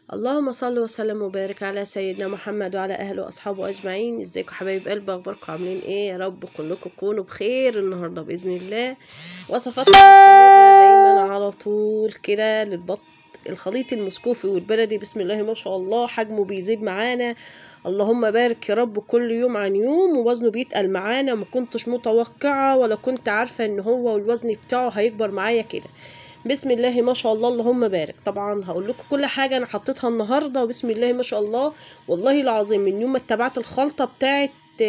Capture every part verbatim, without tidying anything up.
اللهم صل وسلم وبارك على سيدنا محمد وعلى اهله واصحابه اجمعين. ازيكم حبايب قلبي؟ اخباركم عاملين ايه؟ يا رب كلكم تكونوا بخير النهارده باذن الله. وصفاتنا مستمره دايما على طول كده للبط الخليط المسكوفي والبلدي. بسم الله ما شاء الله، حجمه بيزيد معانا، اللهم بارك يا رب، كل يوم عن يوم ووزنه بيتقل معانا. ما كنتش متوقعه ولا كنت عارفه ان هو الوزن بتاعه هيكبر معايا كده. بسم الله ما شاء الله اللهم بارك. طبعا هقول لكم كل حاجه انا حطيتها النهارده، وبسم الله ما شاء الله والله العظيم من يوم ما اتبعت الخلطه بتاعت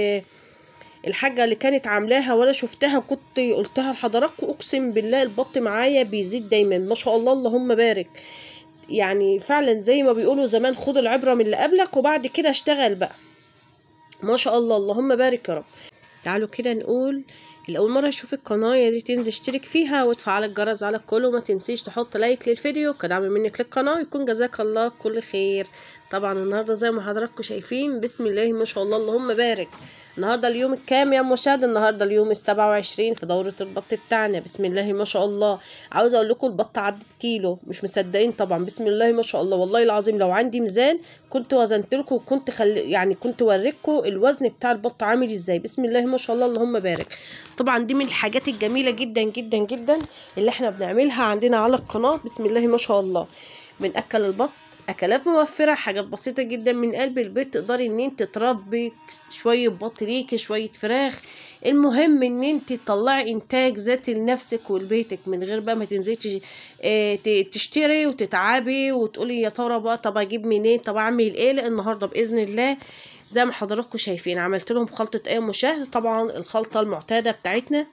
الحاجه اللي كانت عاملاها وانا شفتها كنت قلتها لحضراتكم، اقسم بالله البط معايا بيزيد دايما ما شاء الله اللهم بارك. يعني فعلا زي ما بيقولوا زمان، خد العبره من اللي قبلك وبعد كده اشتغل بقى. ما شاء الله اللهم بارك يا رب. تعالوا كده نقول، الأول مرة يشوف القناة دي تنزل اشترك فيها وتفعل الجرس على الكل، وما تنسيش تحط لايك للفيديو كدعم منك للقناة، يكون جزاك الله كل خير. طبعا النهاردة زي ما حضراتكم شايفين بسم الله ما شاء الله اللهم بارك. النهاردة اليوم الكام يا مشاهد؟ النهاردة اليوم السبعة وعشرين في دورة البط بتاعنا. بسم الله ما شاء الله. عاوزة اقول لكم البط عدت كيلو، مش مصدقين طبعا. بسم الله ما شاء الله والله العظيم لو عندي ميزان كنت وزنت لكم وكنت خل... يعني كنت وريتكم الوزن بتاع البط عامل ازاي. بسم الله ما شاء الله اللهم بارك. طبعا دي من الحاجات الجميله جدا جدا جدا اللي احنا بنعملها عندنا على القناه. بسم الله ما شاء الله بنأكل البط اكلات موفره، حاجات بسيطه جدا من قلب البيت، تقدري ان انت تربي شويه بط ليكي، شويه فراخ. المهم ان انت تطلعي انتاج ذاتي لنفسك ولبيتك من غير بقى ما تنزلي اه تشتري وتتعبي وتقولي يا ترى بقى طب اجيب منين، طب اعمل ايه. لا النهارده باذن الله زي ما حضراتكم شايفين عملت لهم خلطه ايه مشاهد. طبعا الخلطه المعتاده بتاعتنا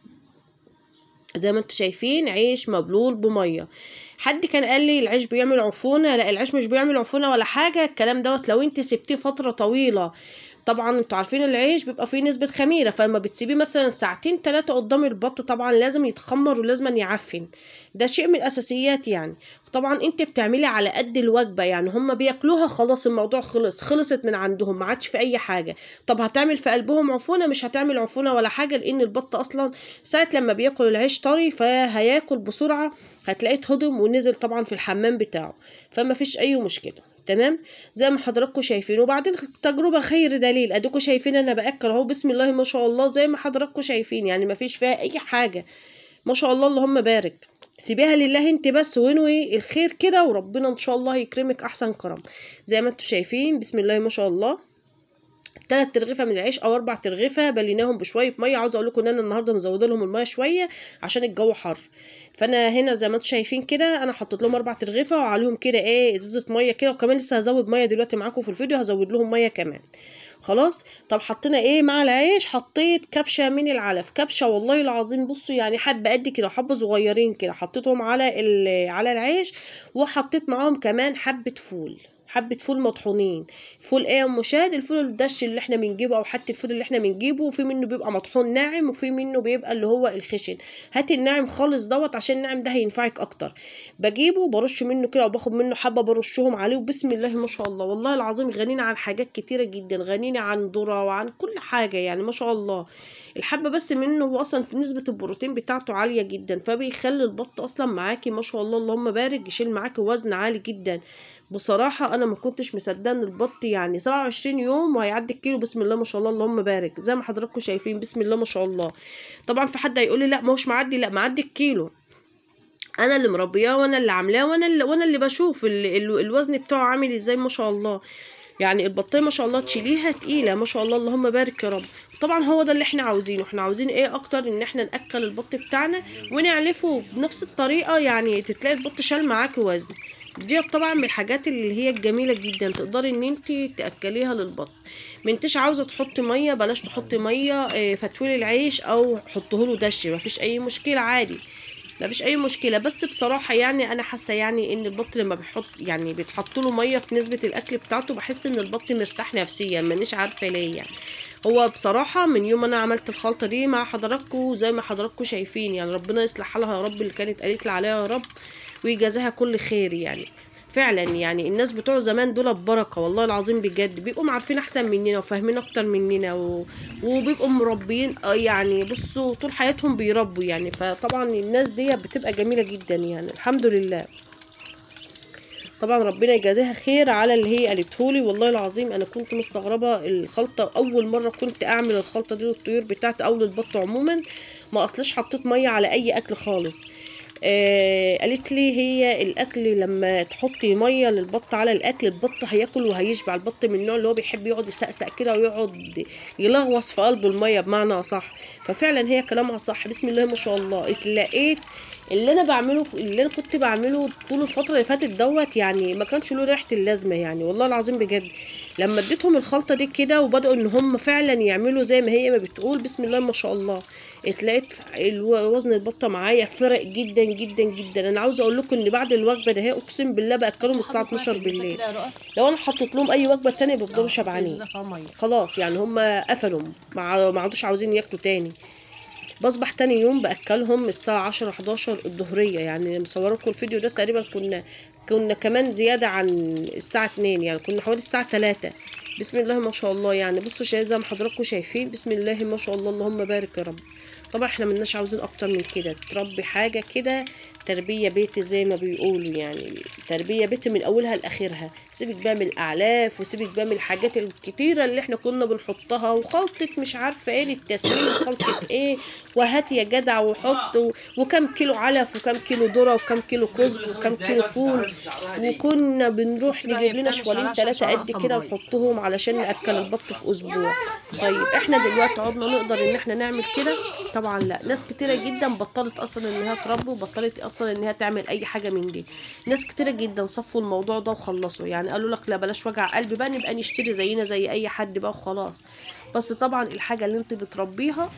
زي ما انتم شايفين، عيش مبلول بميه. حد كان قال لي العيش بيعمل عفونه، لا العيش مش بيعمل عفونه ولا حاجه. الكلام دوت لو انت سبتيه فتره طويله، طبعا انتوا عارفين العيش بيبقى فيه نسبه خميره، فلما بتسيبيه مثلا ساعتين ثلاثه قدام البط طبعا لازم يتخمر ولازم يعفن، ده شيء من الاساسيات يعني. طبعا انت بتعملي على قد الوجبه، يعني هم بياكلوها خلاص الموضوع خلص، خلصت من عندهم ما عادش في اي حاجه. طب هتعمل في قلبهم عفونه؟ مش هتعمل عفونه ولا حاجه، لان البط اصلا ساعه لما بياكل العيش طري فهياكل بسرعه، هتلاقيه اتهضم ونزل طبعا في الحمام بتاعه، فما فيش اي مشكله. تمام زي ما حضراتكم شايفين. وبعدين التجربه خير دليل، اديكم شايفين انا باكل اهو بسم الله ما شاء الله زي ما حضراتكم شايفين، يعني ما فيش فيها اي حاجه ما شاء الله اللهم بارك. سيبيها لله انت بس وانوي الخير كده وربنا ان شاء الله يكرمك احسن كرم. زي ما انتم شايفين بسم الله ما شاء الله تلات ترغيفه من العيش او اربع ترغيفه بليناهم بشويه ميه. عاوزه اقول لكم ان انا النهارده مزوده لهم الميه شويه عشان الجو حر، فانا هنا زي ما انتم شايفين كده انا حطيت لهم اربع ترغيفه وعليهم كده ايه ازازه ميه كده، وكمان لسه هزود ميه دلوقتي معاكم في الفيديو، هزود لهم ميه كمان. خلاص طب حطينا ايه مع العيش؟ حطيت كبشه من العلف، كبشه والله العظيم بصوا يعني حبه قد كده، حبه صغيرين كده حطيتهم على على العيش، وحطيت معاهم كمان حبه فول، حبه فول مطحونين. فول ايه يا ام شاد؟ الفول الدش اللي احنا بنجيبه او حتى الفول اللي احنا بنجيبه، وفي منه بيبقى مطحون ناعم وفي منه بيبقى اللي هو الخشن. هاتي الناعم خالص دوت عشان الناعم ده هينفعك اكتر. بجيبه برش منه كده وباخد منه حبه برشهم عليه، وبسم الله ما شاء الله والله العظيم غنينا عن حاجات كتيره جدا، غنينا عن ذره وعن كل حاجه يعني ما شاء الله. الحبه بس منه هو اصلا في نسبه البروتين بتاعته عاليه جدا، فبيخلي البط اصلا معاكي ما شاء الله اللهم بارك يشيل معاكي وزن عالي جدا. بصراحة أنا ما كنتش مصدقة إن البط يعني سبعة وعشرين يوم وهيعدي الكيلو. بسم الله ما شاء الله اللهم بارك زي ما حضراتكم شايفين بسم الله ما شاء الله. طبعا في حد هيقول لي لا ما هوش معدي، لا معدي الكيلو، انا اللي مربياه وانا اللي عاملاه وانا اللي وانا اللي بشوف ال ال الوزن بتاعه عامل ازاي ما شاء الله. يعني البطيه ما شاء الله تشيليها تقيله ما شاء الله اللهم بارك يا رب. طبعا هو ده اللي احنا عاوزينه، احنا عاوزين ايه اكتر؟ ان احنا ناكل البط بتاعنا ونعلفه بنفس الطريقه، يعني تلاقي البط شال معاكي وزن. دي طبعا من الحاجات اللي هي الجميله جدا تقدري ان انت تاكليها للبط. ما انتش عاوزه تحطي ميه بلاش تحطي ميه، اه فتولي العيش او حطيه له دش مفيش اي مشكله عادي، مفيش اي مشكله. بس بصراحه يعني انا حاسه يعني ان البط لما بيحط يعني بيتحط له ميه في نسبه الاكل بتاعته بحس ان البط مرتاح نفسيا، مانيش عارفه ليه يعني. هو بصراحه من يوم انا عملت الخلطه دي مع حضراتكم زي ما حضراتكم شايفين، يعني ربنا يصلح حالها يا رب اللي كانت قالت لي عليها يا رب ويجازيها كل خير. يعني فعلا يعني الناس بتوع زمان دول ببركه والله العظيم بجد، بيبقوا عارفين احسن مننا وفاهمين اكتر مننا و... وبيبقوا مربيين يعني بصوا طول حياتهم بيربوا يعني، فطبعا الناس دي بتبقى جميله جدا يعني الحمد لله. طبعا ربنا يجازيها خير على اللي هي قالتهولي. والله العظيم انا كنت مستغربه الخلطه، اول مره كنت اعمل الخلطه دي للطيور بتاعتي او للبط عموما، ما اصلش حطيت ميه على اي اكل خالص. آه قالت لي هي الاكل لما تحطي ميه للبط على الاكل البط هياكل وهيشبع. البط من النوع اللي هو بيحب يقعد يسقسق كده ويقعد يلغوص في قلبه الميه بمعنى صح. ففعلا هي كلامها صح، بسم الله ما شاء الله. اتلاقيت اللي انا بعمله اللي انا كنت بعمله طول الفتره اللي فاتت دوت يعني ما كانش له ريحه اللازمه يعني، والله العظيم بجد. لما اديتهم الخلطه دي كده وبداوا ان هم فعلا يعملوا زي ما هي ما بتقول، بسم الله ما شاء الله، اتلاقيت وزن البطه معايا فرق جدا جدا جدا. انا عاوزه اقول لكم ان بعد الوجبه ده اقسم بالله باكلهم الساعه اتناشر بالليل. لو انا حطيت لهم اي وجبه تانية بيفضلوا شبعانين خلاص يعني، هم قفلوا ما عادوش عاوزين ياكلوا تاني. بصبح تاني يوم باكلهم الساعه عشرة حداشر الظهريه، يعني مصوره لكم الفيديو ده تقريبا كنا كنا كمان زياده عن الساعه اتنين، يعني كنا حوالي الساعه تلاتة. بسم الله ما شاء الله يعني. بصوا زي ما حضراتكم شايفين بسم الله ما شاء الله، اللهم بارك يا رب. طبعا احنا ملناش عاوزين اكتر من كده، تربي حاجه كده تربيه بيتي زي ما بيقولوا، يعني تربيه بيتي من اولها لاخرها. سيبك بقى من الاعلاف وسيبك بقى من الحاجات الكتيره اللي احنا كنا بنحطها وخلطه مش عارفه ايه للتسمين وخلطه ايه وهات يا جدع وحط و... وكم كيلو علف وكم كيلو ذره وكم كيلو كزب وكم كيلو فول. وكنا بنروح نجيب لنا شوالين ثلاثه قد كده نحطهم علشان ناكل البط في اسبوع. طيب احنا دلوقتي عدنا نقدر ان احنا نعمل كده؟ طبعا لا. ناس كتيره جدا بطلت اصلا ان هي تربي وبطلت اصلا ان هي تعمل اي حاجه من دي. ناس كتيره جدا صفوا الموضوع ده وخلصوا، يعني قالوا لك لا بلاش وجع قلب بقى، نبقى نشتري زينا زي اي حد بقى وخلاص. بس طبعا الحاجه اللي انت بتربيها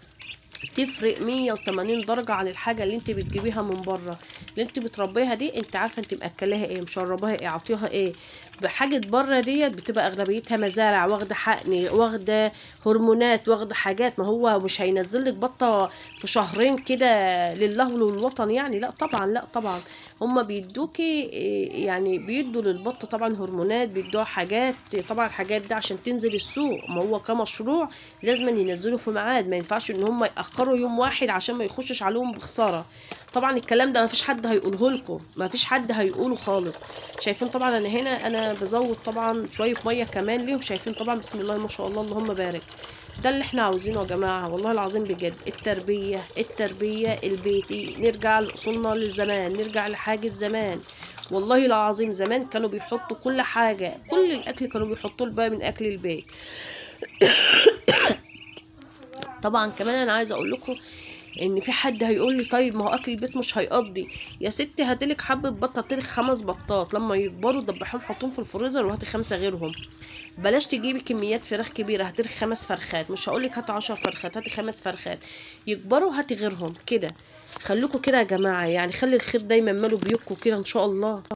تفرق مية وتمانين درجة عن الحاجة اللي انت بتجيبيها من بره. اللي انت بتربيها دي انت عارفة انت مأكلاها ايه، مشرباها ايه، عطيها ايه. بحاجة بره ديت بتبقى اغلبيتها مزارع واخدة حقن واخدة هرمونات واخدة حاجات. ما هو مش هينزل لك بطة في شهرين كده لله وللوطن يعني، لا طبعا لا طبعا. هما بيدوكي يعني بيدوا للبطة طبعا هرمونات، بيدوها حاجات. طبعا الحاجات دي عشان تنزل السوق، ما هو كمشروع لازم ينزلوا في ميعاد، ما ينفعش ان هم ياخروا يوم واحد عشان ما يخشش عليهم بخساره. طبعا الكلام ده ما فيش حد هيقوله لكم، ما فيش حد هيقوله خالص. شايفين طبعا انا هنا انا بزود طبعا شويه ميه كمان ليهم، شايفين طبعا بسم الله ما شاء الله اللهم بارك. ده اللي احنا عاوزينه يا جماعه والله العظيم بجد، التربيه التربيه البيتي. نرجع لاصولنا للزمان، نرجع لحاجه زمان. والله العظيم زمان كانوا بيحطوا كل حاجه، كل الاكل كانوا بيحطوا بقى من اكل البيت. طبعا كمان انا عايزه اقول لكم ان في حد هيقول لي طيب ما هو اكل البيت مش هيقضي. يا ستي هاتلك حبه بطه، هاتلك خمس بطات لما يكبروا دبحيهم حطهم في الفريزر وهاتي خمسه غيرهم. بلاش تجيبي كميات فراخ كبيره، هاتلك خمس فرخات، مش هقولك هاتي عشر فرخات، هاتي خمس فرخات يكبروا هاتي غيرهم كده. خلوكوا كده يا جماعه، يعني خلي الخير دايما ماله بيوتكم كده ان شاء الله.